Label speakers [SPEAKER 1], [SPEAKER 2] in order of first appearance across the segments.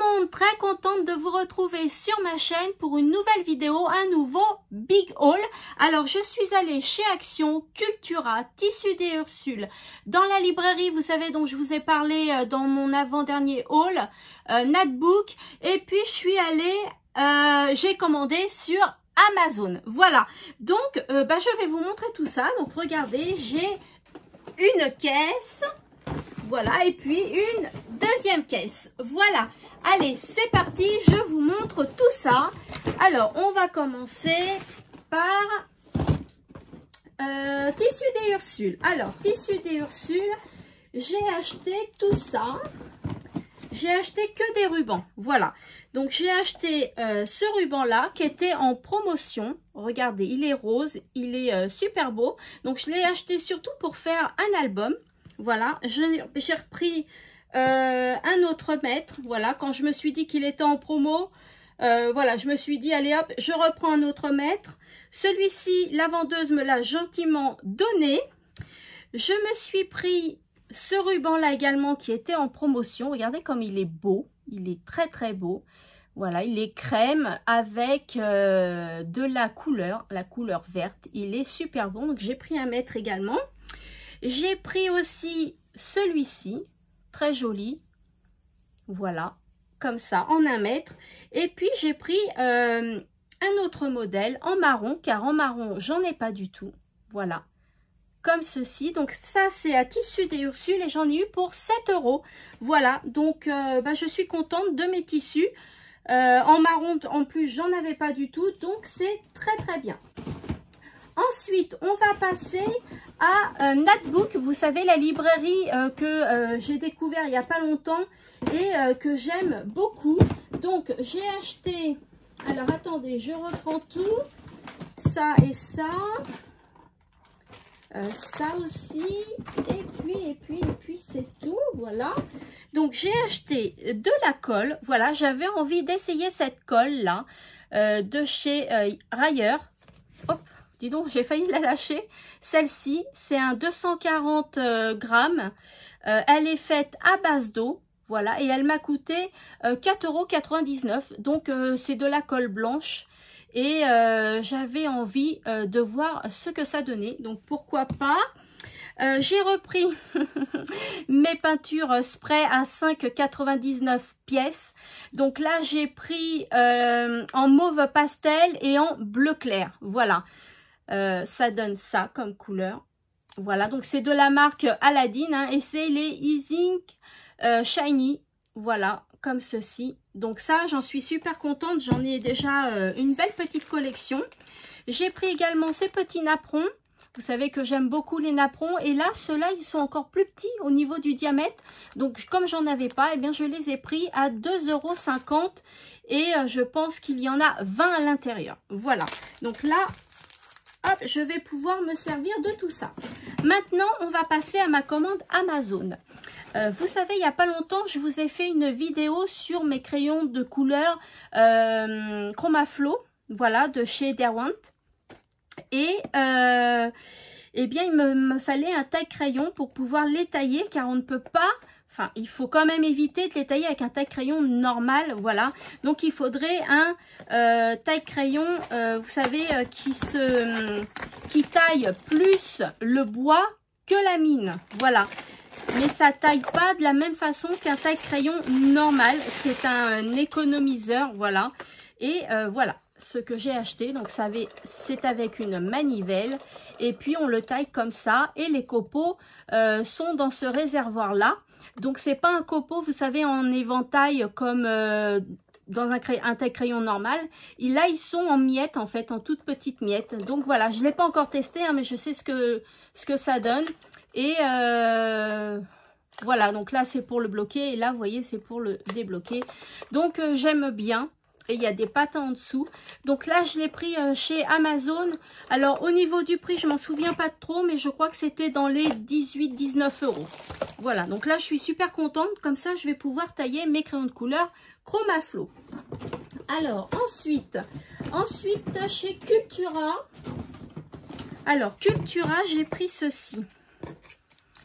[SPEAKER 1] monde, très contente de vous retrouver sur ma chaîne pour une nouvelle vidéo, un nouveau Big Haul. Alors je suis allée chez Action, Cultura, Tissus des Ursules, dans la librairie, vous savez, dont je vous ai parlé dans mon avant-dernier haul, Natbook, et puis je suis allée, j'ai commandé sur Amazon. Voilà, donc je vais vous montrer tout ça. Donc regardez, j'ai une caisse. Voilà, et puis une deuxième caisse. Voilà, allez, c'est parti, je vous montre tout ça. Alors, on va commencer par Tissus des Ursules. Alors, Tissus des Ursules, j'ai acheté tout ça. J'ai acheté que des rubans, voilà. Donc, j'ai acheté ce ruban-là qui était en promotion. Regardez, il est rose, il est super beau. Donc, je l'ai acheté surtout pour faire un album. Voilà, j'ai repris un autre mètre. Voilà, quand je me suis dit qu'il était en promo, voilà, je me suis dit, allez hop, je reprends un autre mètre. Celui-ci, la vendeuse me l'a gentiment donné. Je me suis pris ce ruban-là également qui était en promotion. Regardez comme il est beau, il est très très beau. Voilà, il est crème avec de la couleur verte. Il est super bon, donc j'ai pris un mètre également. J'ai pris aussi celui-ci, très joli, voilà, comme ça, en 1 mètre. Et puis, j'ai pris un autre modèle en marron, car en marron, j'en ai pas du tout, voilà, comme ceci. Donc, ça, c'est à Tissus des Ursules et j'en ai eu pour 7 €. Voilà, donc, je suis contente de mes tissus. En marron, en plus, j'en avais pas du tout, donc c'est très, très bien. Ensuite, on va passer à Natbook. Vous savez, la librairie que j'ai découvert il n'y a pas longtemps et que j'aime beaucoup. Donc, j'ai acheté... Alors, attendez, je reprends tout. Ça et ça. Ça aussi. Et puis, c'est tout. Voilà. Donc, j'ai acheté de la colle. Voilà, j'avais envie d'essayer cette colle-là de chez Rayer. Hop. Dis donc, j'ai failli la lâcher. Celle-ci, c'est un 240 grammes. Elle est faite à base d'eau. Voilà. Et elle m'a coûté 4,99 €. Donc, c'est de la colle blanche. Et j'avais envie de voir ce que ça donnait. Donc, pourquoi pas. J'ai repris mes peintures spray à 5,99 pièces. Donc là, j'ai pris en mauve pastel et en bleu clair. Voilà. Ça donne ça comme couleur. Voilà, donc c'est de la marque Aladdin, hein, et c'est les Ink Shiny. Voilà, comme ceci. Donc ça, j'en suis super contente. J'en ai déjà une belle petite collection. J'ai pris également ces petits napperons. Vous savez que j'aime beaucoup les napperons. Et là, ceux-là, ils sont encore plus petits au niveau du diamètre. Donc, comme j'en avais pas, eh bien, je les ai pris à 2,50 €. Et je pense qu'il y en a 20 à l'intérieur. Voilà. Donc là... hop, je vais pouvoir me servir de tout ça. Maintenant, on va passer à ma commande Amazon. Vous savez, il n'y a pas longtemps, je vous ai fait une vidéo sur mes crayons de couleur Chromaflow, voilà, de chez Derwent. Et eh bien, il me fallait un taille-crayon pour pouvoir les tailler, car on ne peut pas... Enfin, il faut quand même éviter de les tailler avec un taille-crayon normal, voilà. Donc, il faudrait un taille-crayon, vous savez, qui taille plus le bois que la mine, voilà. Mais ça taille pas de la même façon qu'un taille-crayon normal. C'est un économiseur, voilà. Et voilà ce que j'ai acheté. Donc, c'est avec une manivelle. Et puis, on le taille comme ça. Et les copeaux sont dans ce réservoir-là. Donc, c'est pas un copeau, vous savez, en éventail comme dans un taille-crayon normal. Et là, ils sont en miettes, en fait, en toutes petites miettes. Donc, voilà, je ne l'ai pas encore testé, hein, mais je sais ce que ça donne. Et voilà, donc là, c'est pour le bloquer. Et là, vous voyez, c'est pour le débloquer. Donc, j'aime bien. Et il y a des patins en dessous. Donc là, je l'ai pris chez Amazon. Alors, au niveau du prix, je m'en souviens pas trop, mais je crois que c'était dans les 18-19 €. Voilà, donc là, je suis super contente. Comme ça, je vais pouvoir tailler mes crayons de couleur Chromaflow. Alors, ensuite, chez Cultura. Alors, Cultura, j'ai pris ceci.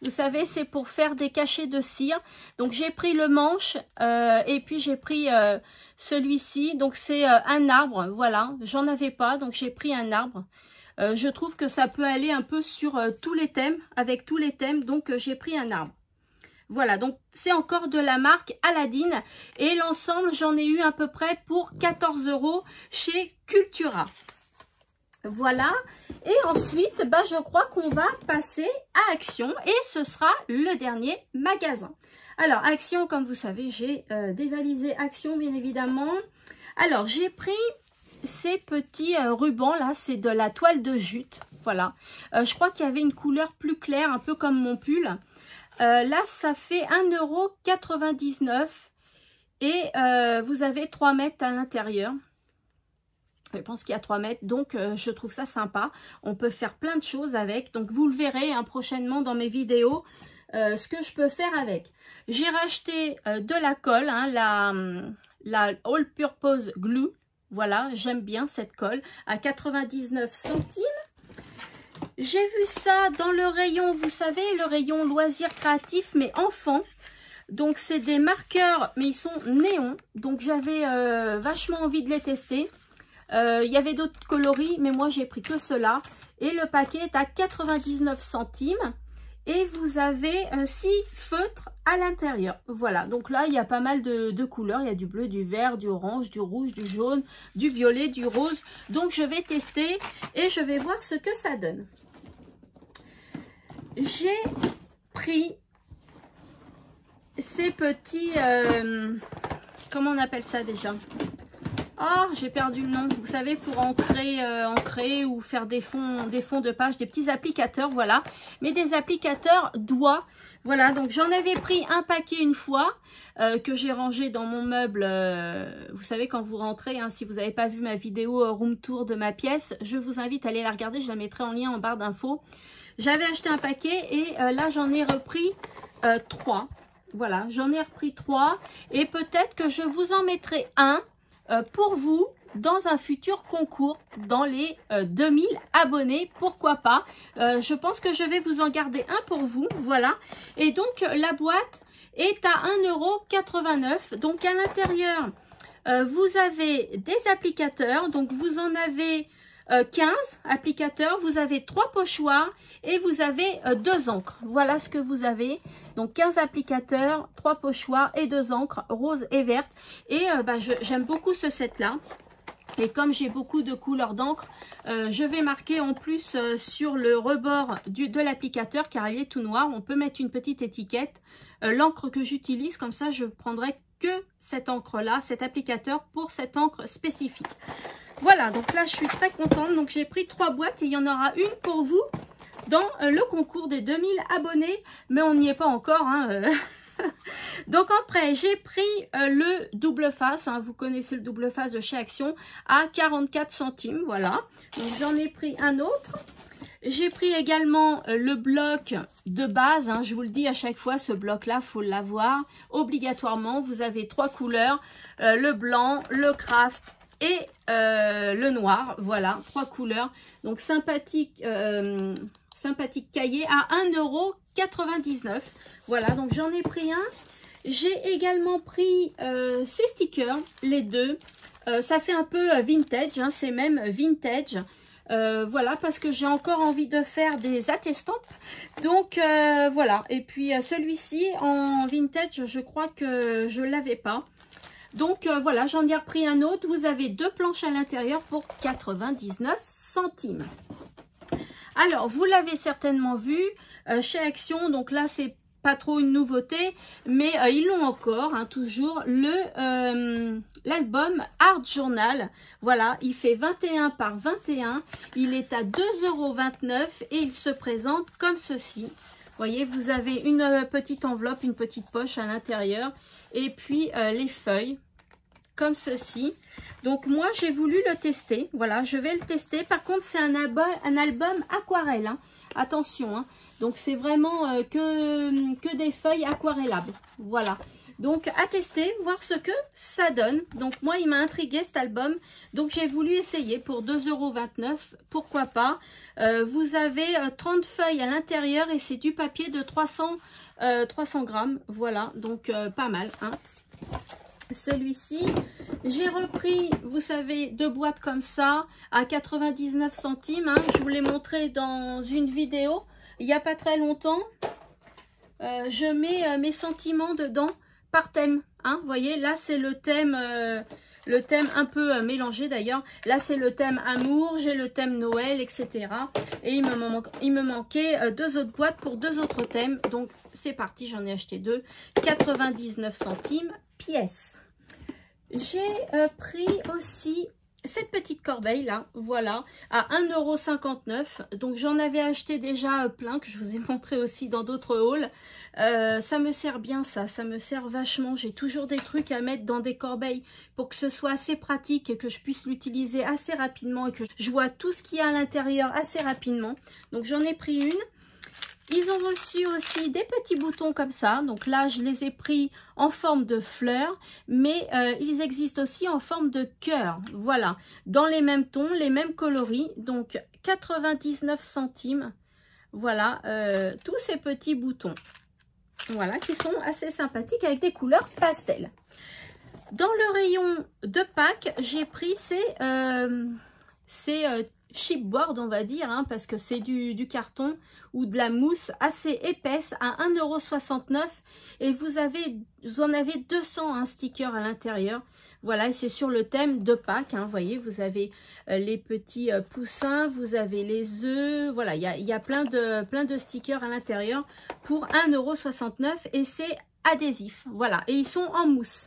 [SPEAKER 1] Vous savez, c'est pour faire des cachets de cire. Donc, j'ai pris le manche et puis j'ai pris celui-ci. Donc, c'est un arbre. Voilà, j'en avais pas. Donc, j'ai pris un arbre. Je trouve que ça peut aller un peu sur tous les thèmes, avec tous les thèmes. Donc, j'ai pris un arbre. Voilà, donc c'est encore de la marque Aladine. Et l'ensemble, j'en ai eu à peu près pour 14 € chez Cultura. Voilà, et ensuite, bah, je crois qu'on va passer à Action et ce sera le dernier magasin. Alors, Action, comme vous savez, j'ai dévalisé Action, bien évidemment. Alors, j'ai pris ces petits rubans, là, c'est de la toile de jute, voilà. Je crois qu'il y avait une couleur plus claire, un peu comme mon pull. Là, ça fait 1,99 € et vous avez 3 mètres à l'intérieur. Je pense qu'il y a 3 mètres, donc je trouve ça sympa. On peut faire plein de choses avec. Donc, vous le verrez hein, prochainement dans mes vidéos, ce que je peux faire avec. J'ai racheté de la colle, hein, la All Purpose Glue. Voilà, j'aime bien cette colle à 99 centimes. J'ai vu ça dans le rayon, vous savez, le rayon loisirs créatifs, mais enfants. Donc, c'est des marqueurs, mais ils sont néons. Donc, j'avais vachement envie de les tester. Il y avait d'autres coloris, mais moi j'ai pris que cela. Et le paquet est à 99 centimes. Et vous avez 6 feutres à l'intérieur. Voilà, donc là il y a pas mal de couleurs. Il y a du bleu, du vert, du orange, du rouge, du jaune, du violet, du rose. Donc je vais tester et je vais voir ce que ça donne. J'ai pris ces petits... comment on appelle ça déjà ? Oh, j'ai perdu le nom. Vous savez, pour ancrer ou faire des fonds de page, des petits applicateurs, voilà. Mais des applicateurs doigts. Voilà, donc j'en avais pris un paquet une fois que j'ai rangé dans mon meuble. Vous savez, quand vous rentrez, hein, si vous n'avez pas vu ma vidéo room tour de ma pièce, je vous invite à aller la regarder. Je la mettrai en lien en barre d'infos. J'avais acheté un paquet et là, j'en ai repris 3. Voilà, j'en ai repris 3 et peut-être que je vous en mettrai un pour vous dans un futur concours dans les 2000 abonnés, pourquoi pas. Je pense que je vais vous en garder un pour vous, voilà. Et donc la boîte est à 1,89 €. Donc à l'intérieur, vous avez des applicateurs, donc vous en avez 15 applicateurs, vous avez 3 pochoirs et vous avez 2 encres. Voilà ce que vous avez. Donc 15 applicateurs, 3 pochoirs et 2 encres, rose et verte. Et j'aime beaucoup ce set là. Et comme j'ai beaucoup de couleurs d'encre, je vais marquer en plus sur le rebord de l'applicateur, car il est tout noir. On peut mettre une petite étiquette. L'encre que j'utilise, comme ça je prendrai que cette encre là, cet applicateur pour cette encre spécifique. Voilà, donc là je suis très contente. Donc j'ai pris 3 boîtes et il y en aura une pour vous dans le concours des 2000 abonnés. Mais on n'y est pas encore, hein. Donc après j'ai pris le double face, hein, vous connaissez le double face de chez Action, à 44 centimes, voilà. Donc j'en ai pris un autre. J'ai pris également le bloc de base, hein, je vous le dis à chaque fois, ce bloc là faut l'avoir obligatoirement. Vous avez 3 couleurs, le blanc, le craft et le noir, voilà, 3 couleurs. Donc sympathique, sympathique cahier à 1,99 €. Voilà, donc j'en ai pris un. J'ai également pris ces stickers, les deux. Ça fait un peu vintage, hein, c'est même vintage. Voilà, parce que j'ai encore envie de faire des attestants. Donc voilà, et puis celui-ci en vintage, je crois que je ne l'avais pas. Donc voilà, j'en ai repris un autre. Vous avez 2 planches à l'intérieur pour 99 centimes. Alors, vous l'avez certainement vu chez Action. Donc là, c'est pas trop une nouveauté, mais ils l'ont encore, hein, toujours, l'album Art Journal. Voilà, il fait 21 par 21. Il est à 2,29 € et il se présente comme ceci. Vous voyez, vous avez une petite enveloppe, une petite poche à l'intérieur. Et puis les feuilles, comme ceci. Donc moi, j'ai voulu le tester. Voilà, je vais le tester. Par contre, c'est un album aquarelle, hein. Attention, hein. Donc c'est vraiment que des feuilles aquarellables. Voilà. Donc à tester, voir ce que ça donne. Donc moi il m'a intrigué cet album, donc j'ai voulu essayer pour 2,29 €, pourquoi pas. Vous avez 30 feuilles à l'intérieur et c'est du papier de 300 grammes, voilà, donc pas mal, hein. Celui-ci, j'ai repris, vous savez, 2 boîtes comme ça à 99 centimes, hein. Je vous l'ai montré dans une vidéo il n'y a pas très longtemps. Je mets mes sentiments dedans par thème, hein. Vous voyez, là c'est le thème un peu mélangé d'ailleurs. Là c'est le thème amour, j'ai le thème Noël, etc. Et il me manquait 2 autres boîtes pour 2 autres thèmes. Donc c'est parti, j'en ai acheté 2, 99 centimes pièce. J'ai pris aussi cette petite corbeille là, voilà, à 1,59 €. Donc j'en avais acheté déjà plein, que je vous ai montré aussi dans d'autres hauls. Ça me sert bien ça me sert vachement. J'ai toujours des trucs à mettre dans des corbeilles pour que ce soit assez pratique et que je puisse l'utiliser assez rapidement et que je vois tout ce qu'il y a à l'intérieur assez rapidement. Donc j'en ai pris une. Ils ont reçu aussi des petits boutons comme ça. Donc là, je les ai pris en forme de fleurs, mais ils existent aussi en forme de cœur. Voilà, dans les mêmes tons, les mêmes coloris. Donc 99 centimes. Voilà, tous ces petits boutons. Voilà, qui sont assez sympathiques avec des couleurs pastel. Dans le rayon de Pâques, j'ai pris ces chipboard, on va dire, hein, parce que c'est du carton ou de la mousse assez épaisse à 1,69 € et vous en avez 200 stickers à l'intérieur. Voilà, et c'est sur le thème de Pâques, hein, vous voyez, vous avez les petits poussins, vous avez les œufs, voilà, il y a plein de stickers à l'intérieur pour 1,69 € et c'est adhésif, voilà, et ils sont en mousse.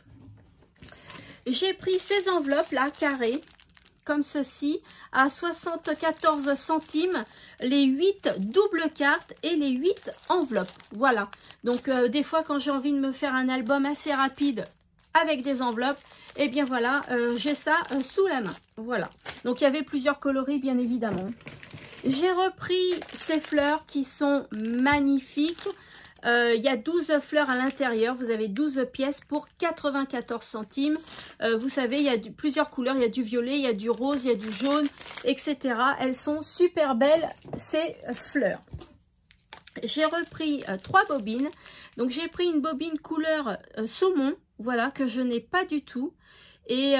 [SPEAKER 1] J'ai pris ces enveloppes là, carrées, comme ceci, à 74 centimes, les 8 doubles cartes et les 8 enveloppes. Voilà, donc des fois quand j'ai envie de me faire un album assez rapide avec des enveloppes, et eh bien voilà, j'ai ça sous la main. Voilà, donc il y avait plusieurs coloris bien évidemment. J'ai repris ces fleurs qui sont magnifiques. Il y a 12 fleurs à l'intérieur, vous avez 12 pièces pour 94 centimes. Vous savez, il y a plusieurs couleurs, il y a du violet, il y a du rose, il y a du jaune, etc. Elles sont super belles, ces fleurs. J'ai repris 3 bobines. Donc j'ai pris une bobine couleur saumon, voilà, que je n'ai pas du tout. Et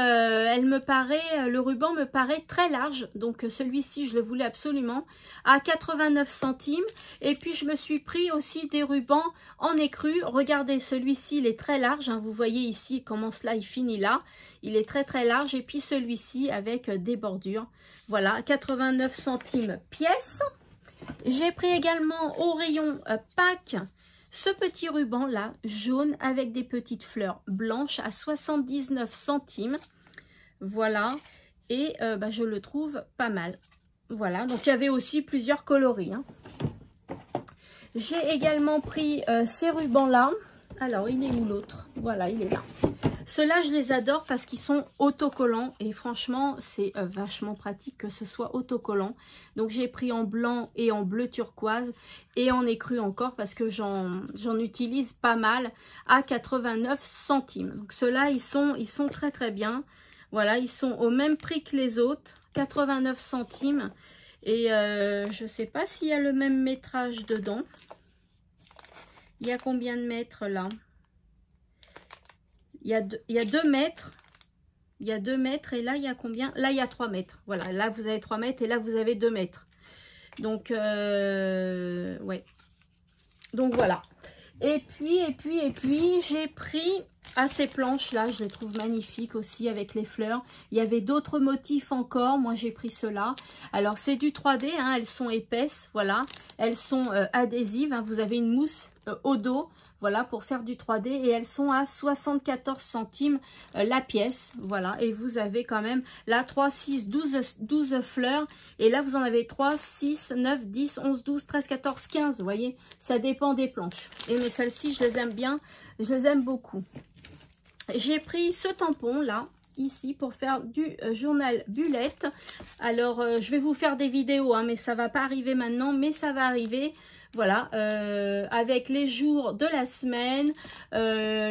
[SPEAKER 1] le ruban me paraît très large, donc celui-ci je le voulais absolument, à 89 centimes. Et puis je me suis pris aussi des rubans en écru. Regardez, celui-ci il est très large, hein, vous voyez ici comment cela il finit là, il est très très large. Et puis celui-ci avec des bordures, voilà, 89 centimes pièce. J'ai pris également au rayon Pâques ce petit ruban là, jaune, avec des petites fleurs blanches à 79 centimes. Voilà, et je le trouve pas mal. Voilà, donc il y avait aussi plusieurs coloris, hein. J'ai également pris ces rubans là. Alors, il est où l'autre? Voilà, il est là. Ceux-là, je les adore parce qu'ils sont autocollants et franchement, c'est vachement pratique que ce soit autocollant. Donc, j'ai pris en blanc et en bleu turquoise et en écru encore parce que j'en utilise pas mal à 89 centimes. Donc, ceux-là, ils sont très très bien. Voilà, ils sont au même prix que les autres, 89 centimes. Et je ne sais pas s'il y a le même métrage dedans. Il y a combien de mètres là? Il y a 2 mètres. Il y a 2 mètres et là, il y a combien? Là, il y a 3 mètres. Voilà, là, vous avez 3 mètres et là, vous avez 2 mètres. Donc, ouais. Donc, voilà. Et puis, j'ai pris ces planches-là. Je les trouve magnifiques aussi avec les fleurs. Il y avait d'autres motifs encore. Moi, j'ai pris ceux-là. Alors, c'est du 3D. Hein, elles sont épaisses. Voilà. Elles sont adhésives. Hein, vous avez une mousse au dos. Voilà, pour faire du 3D. Et elles sont à 74 centimes la pièce. Voilà. Et vous avez quand même là 3, 6, 12 fleurs. Et là, vous en avez 3, 6, 9, 10, 11, 12, 13, 14, 15. Vous voyez, ça dépend des planches. Et mais celles-ci, je les aime bien. Je les aime beaucoup. J'ai pris ce tampon là, ici, pour faire du journal Bullet. Alors, je vais vous faire des vidéos, hein, mais ça va pas arriver maintenant, mais ça va arriver. Voilà, avec les jours de la semaine,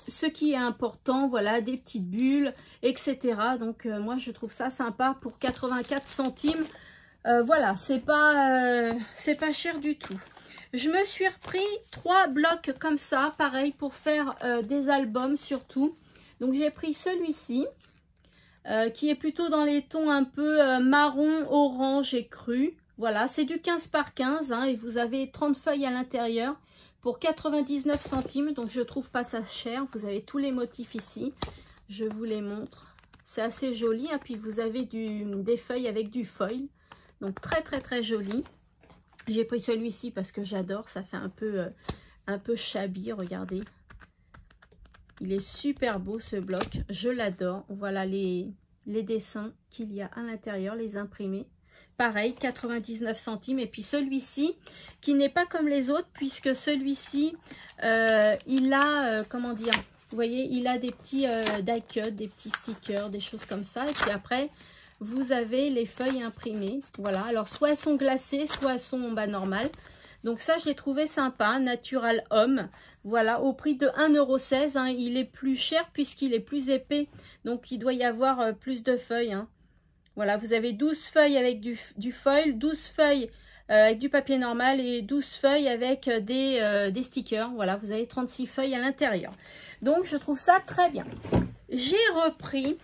[SPEAKER 1] ce qui est important, voilà, des petites bulles, etc. Donc moi je trouve ça sympa pour 84 centimes. Voilà, c'est pas cher du tout. Je me suis repris 3 blocs comme ça, pareil, pour faire des albums surtout. Donc j'ai pris celui-ci, qui est plutôt dans les tons un peu marron, orange et cru. Voilà, c'est du 15 par 15 hein, et vous avez 30 feuilles à l'intérieur pour 99 centimes. Donc je trouve pas ça cher. Vous avez tous les motifs ici. Je vous les montre. C'est assez joli. Hein, puis vous avez des feuilles avec du foil. Donc très joli. J'ai pris celui-ci parce que j'adore. Ça fait un peu shabby, regardez. Il est super beau ce bloc. Je l'adore. Voilà les dessins qu'il y a à l'intérieur, les imprimés. Pareil, 99 centimes. Et puis celui-ci, qui n'est pas comme les autres, puisque celui-ci, il a, comment dire, vous voyez, il a des petits die cut, des petits stickers, des choses comme ça. Et puis après, vous avez les feuilles imprimées. Voilà, alors soit elles sont glacées, soit elles sont normales. Donc ça, je l'ai trouvé sympa, Natural Homme. Voilà, au prix de 1,16 €. Hein, il est plus cher puisqu'il est plus épais. Donc il doit y avoir plus de feuilles. Hein. Voilà, vous avez 12 feuilles avec du foil, 12 feuilles avec du papier normal et 12 feuilles avec des stickers. Voilà, vous avez 36 feuilles à l'intérieur. Donc je trouve ça très bien. J'ai repris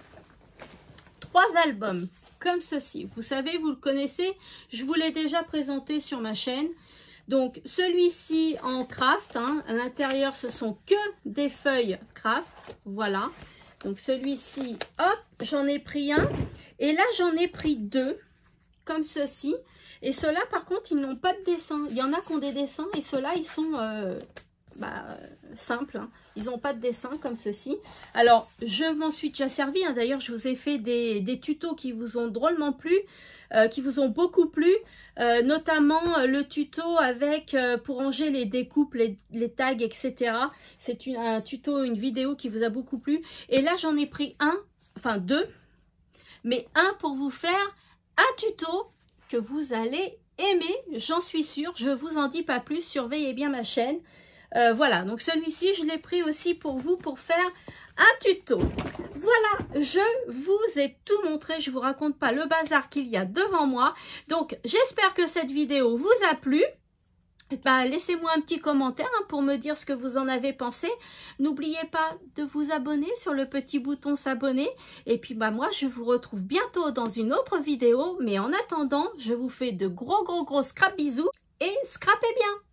[SPEAKER 1] 3 albums comme ceci. Vous savez, vous le connaissez, je vous l'ai déjà présenté sur ma chaîne. Donc celui-ci en craft, hein, à l'intérieur ce sont que des feuilles craft, voilà. Donc celui-ci, hop, j'en ai pris un et là j'en ai pris 2 comme ceci. Et ceux-là par contre ils n'ont pas de dessin. Il y en a qui ont des dessins et ceux-là ils sont simples, hein. Ils n'ont pas de dessin comme ceci. Alors je m'en suis déjà servi, hein. D'ailleurs je vous ai fait des tutos qui vous ont drôlement plu, qui vous ont beaucoup plu, notamment le tuto avec pour ranger les découpes, les tags, etc. C'est un tuto, une vidéo qui vous a beaucoup plu. Et là j'en ai pris enfin 2, mais un pour vous faire un tuto que vous allez aimer, j'en suis sûre. Je vous en dis pas plus, surveillez bien ma chaîne. Voilà, donc celui-ci, je l'ai pris aussi pour vous pour faire un tuto. Voilà, je vous ai tout montré. Je vous raconte pas le bazar qu'il y a devant moi. Donc, j'espère que cette vidéo vous a plu. Laissez-moi un petit commentaire hein, pour me dire ce que vous en avez pensé. N'oubliez pas de vous abonner sur le petit bouton s'abonner. Et puis moi, je vous retrouve bientôt dans une autre vidéo. Mais en attendant, je vous fais de gros scrap bisous et scrapez bien.